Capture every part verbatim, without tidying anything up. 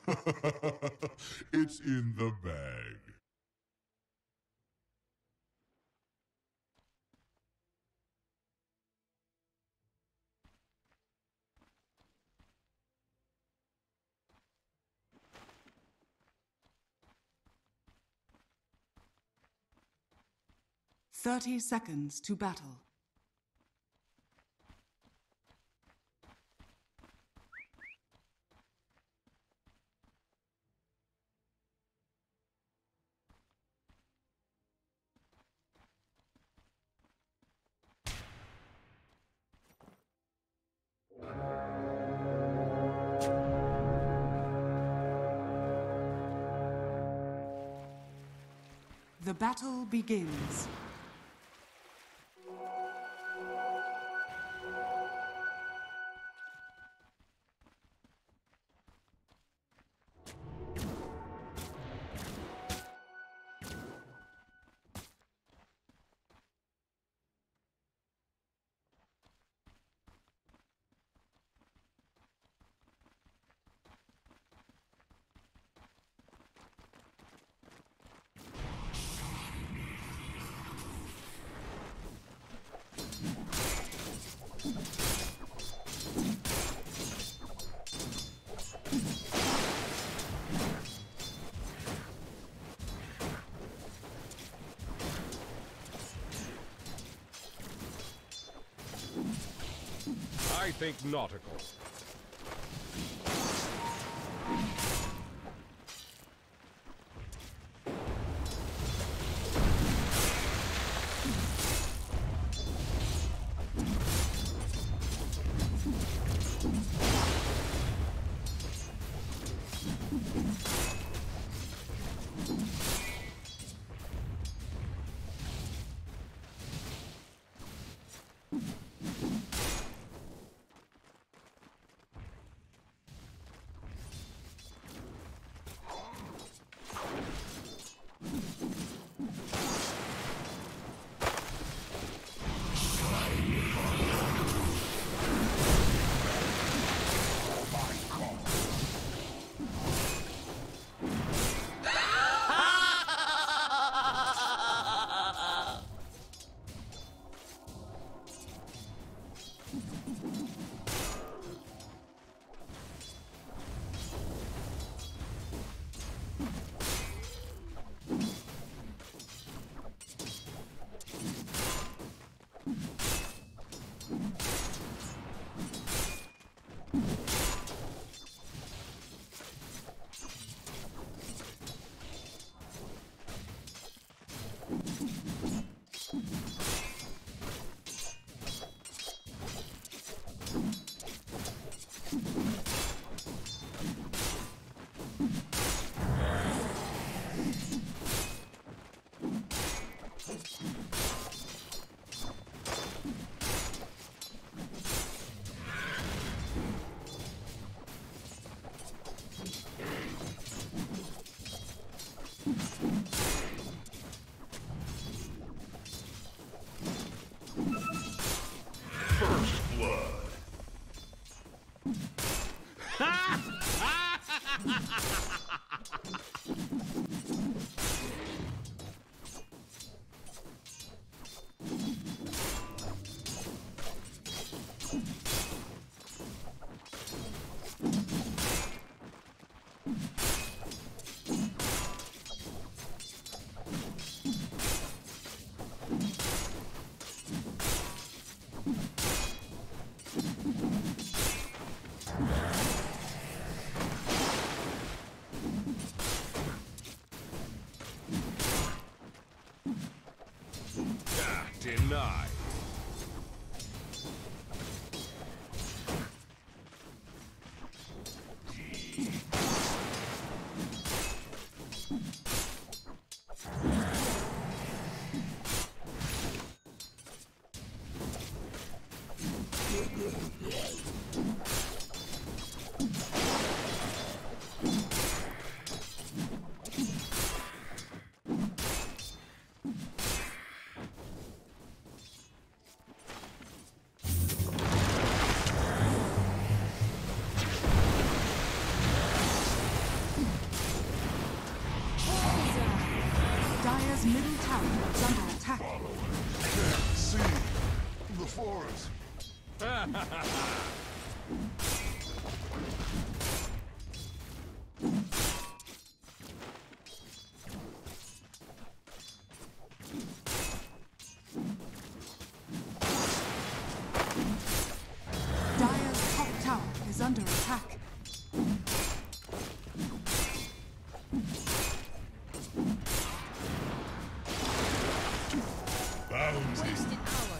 It's in the bag. Thirty seconds to battle. The battle begins. I think nautical. First blood. Ah, denied. for us. Dire's top tower is under attack. Bounty. Wasted arrow.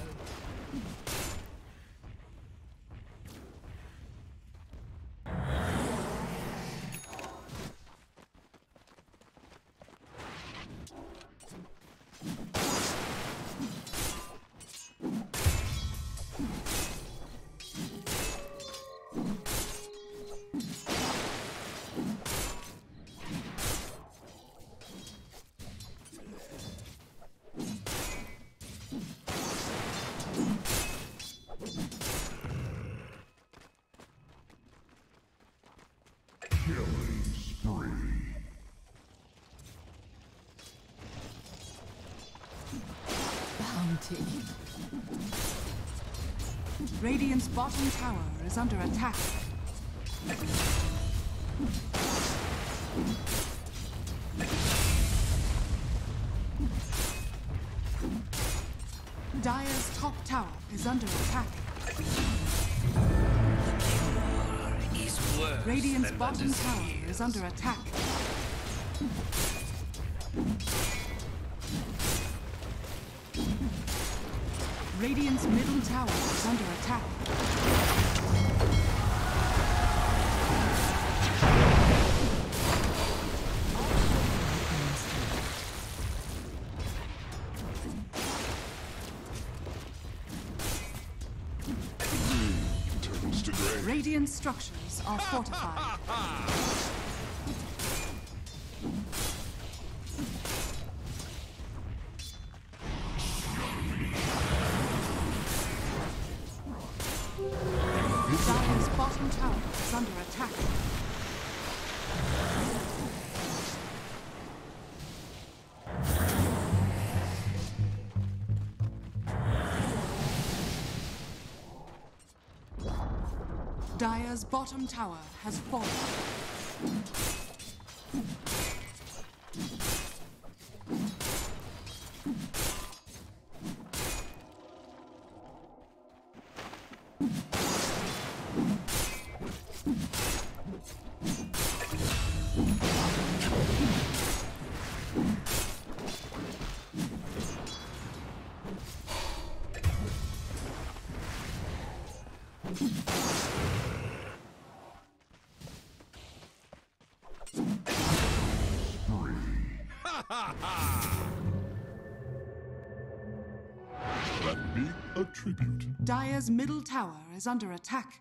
Killing spree. Bounty. Radiant's bottom tower is under attack. Dire's top tower is under attack. Is worse Radiant's than bottom the tower disease. is under attack. Radiant's middle tower is under attack. Turns to gray. Radiant structures are fortified. Dire's bottom tower is under attack. Dire's bottom tower has fallen. That be a tribute. Dire's middle tower is under attack.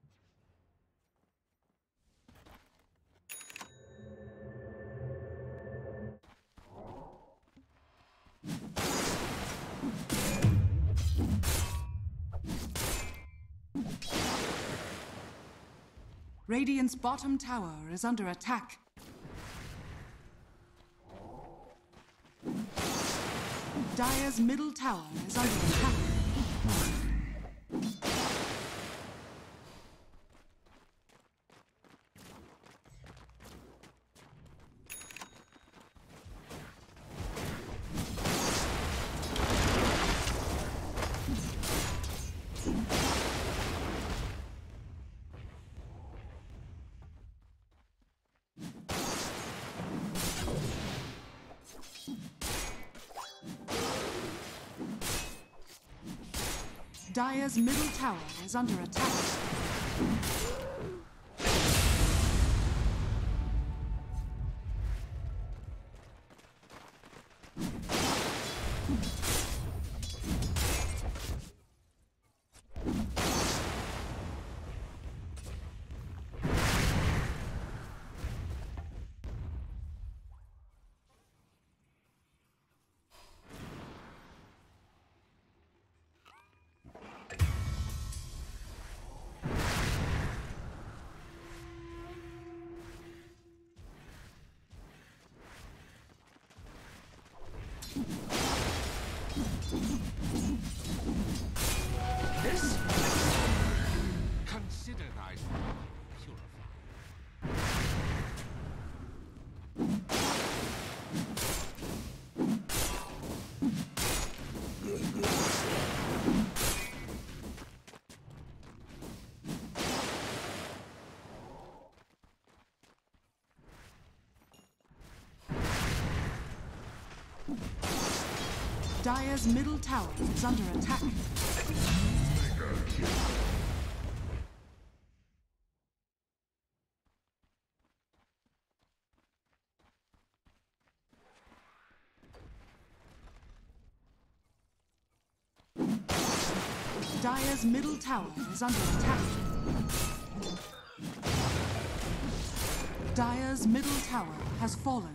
Radiant's bottom tower is under attack. Dire's middle tower is under attack. Dire's middle tower is under attack. Dire's middle tower is under attack. Dire's middle tower is under attack. Dire's middle tower has fallen.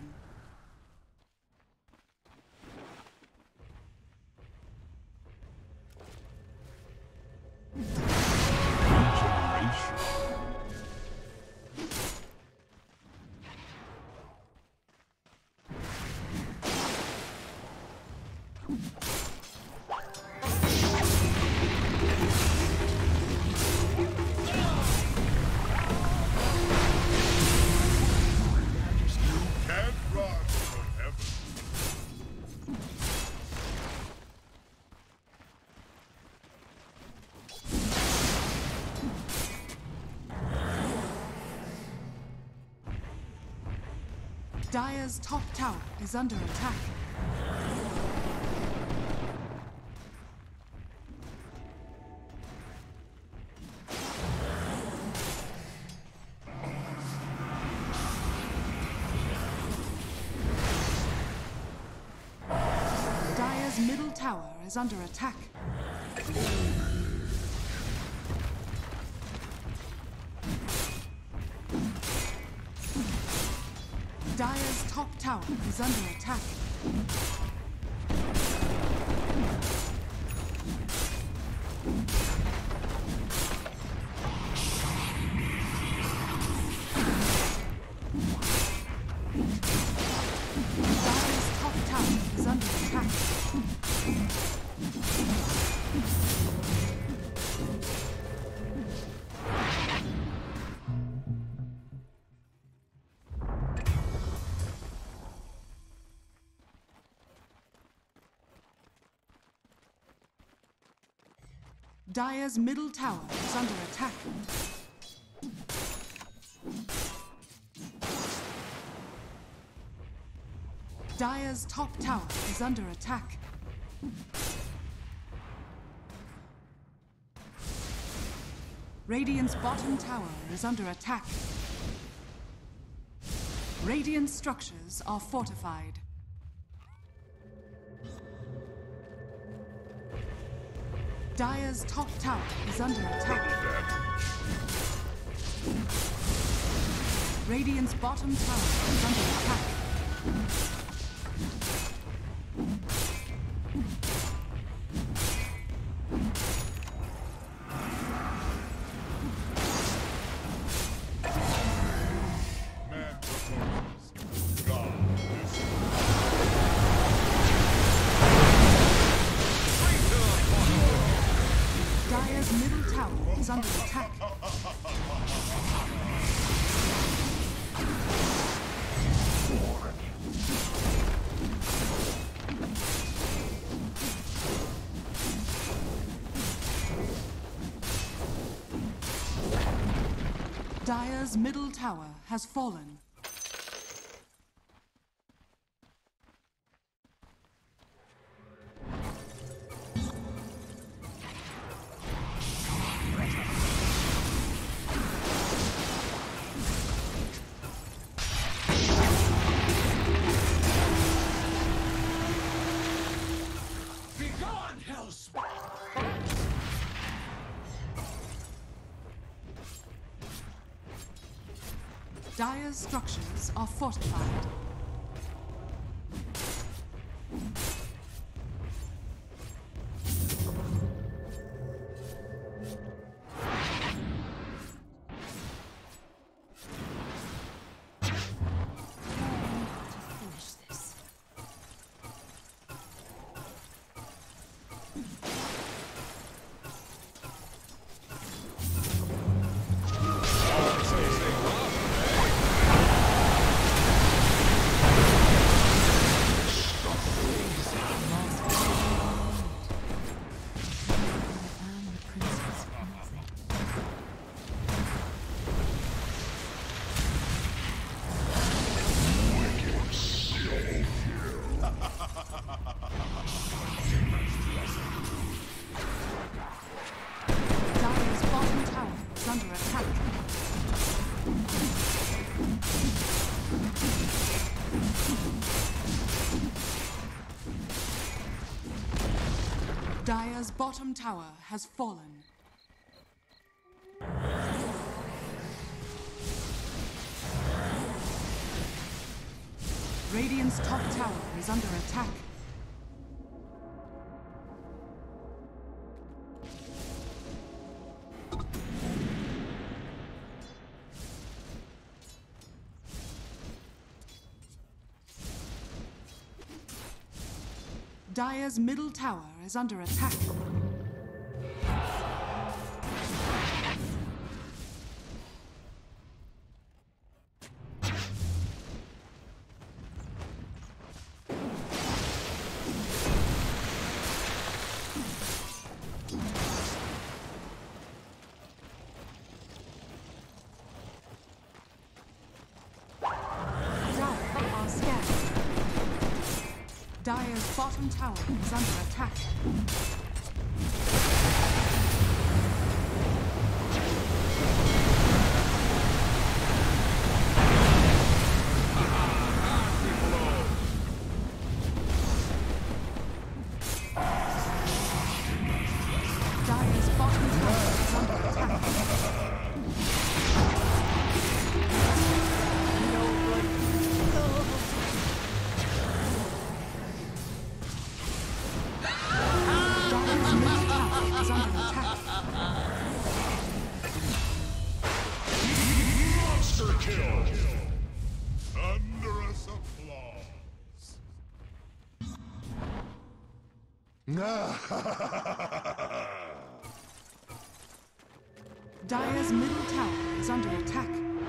Dire's top tower is under attack. Dire's middle tower is under attack. Dire's top tower is under attack. Dire's top tower is under attack. Dire's middle tower is under attack. Dire's top tower is under attack. Radiant's bottom tower is under attack. Radiant structures are fortified. Dire's top tower is under attack. Radiant's bottom tower is under attack. Man proposes. God listens. Dire's middle tower is under attack. Dire's middle tower has fallen. Dire's structures are fortified. Dire's bottom tower has fallen. Radiant's top tower is under attack. Dire's middle tower is under attack. Dire's bottom tower is under attack. Dire's bottom tower is under attack. Monster kill! Thunderous applause. Dire's middle tower is under attack.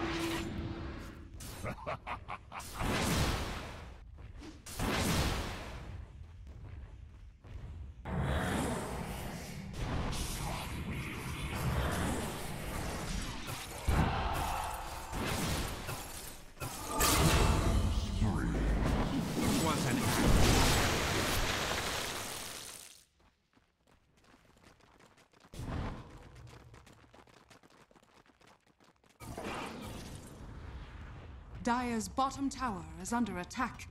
Dire's bottom tower is under attack.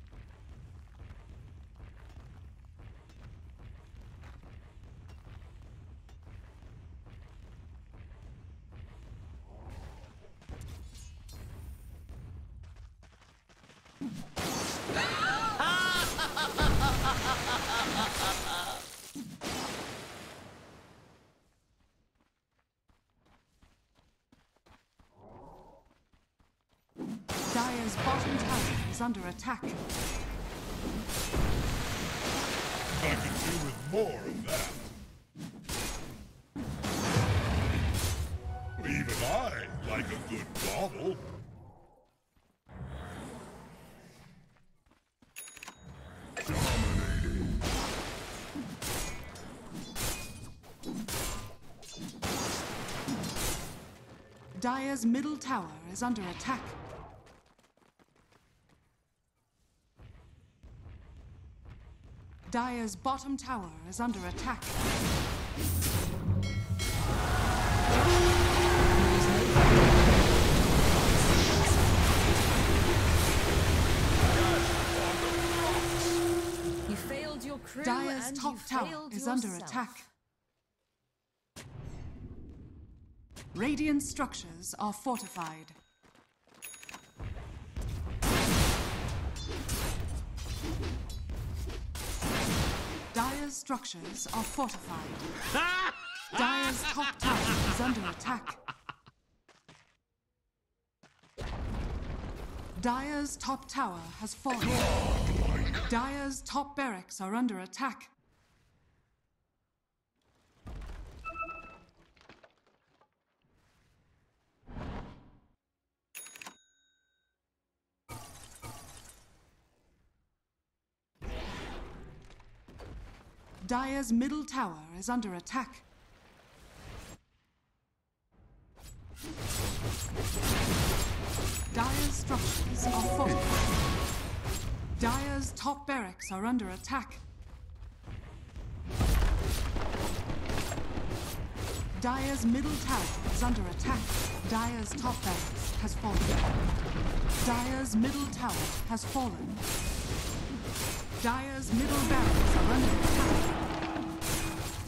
Dire's bottom tower is under attack. I could do with more of that. Even I like a good bauble. Dominating. Dire's middle tower is under attack. Dire's bottom tower is under attack. You failed your crew Dire's and top you tower failed is under yourself. attack. Radiant structures are fortified. Dire's structures are fortified. Dire's top tower is under attack. Dire's top tower has fallen. Dire's top barracks are under attack. Dire's middle tower is under attack. Dire's structures are fortified. Dire's top barracks are under attack. Dire's middle tower is under attack. Dire's top barracks has fallen. Dire's middle tower has fallen. Dire's middle barracks are under attack.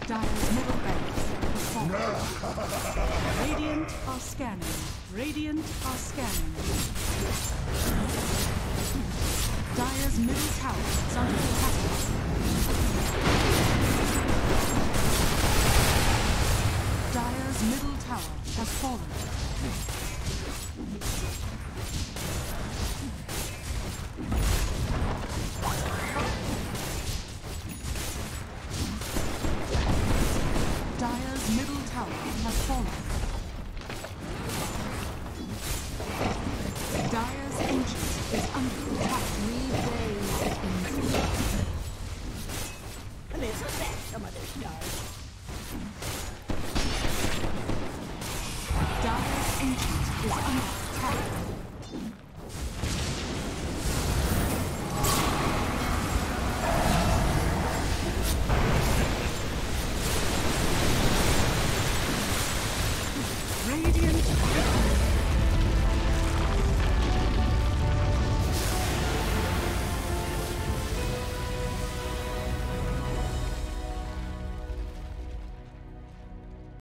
Dire's middle barracks has fallen. Radiant are scanning. Radiant are scanning. Dire's middle tower is under attack. Dire's middle tower has fallen. Dire's middle tower has fallen. Dire's ancient is under attack. We bathe in blood. And isn't that some of their stars? Dire's ancient is under attack. Radiant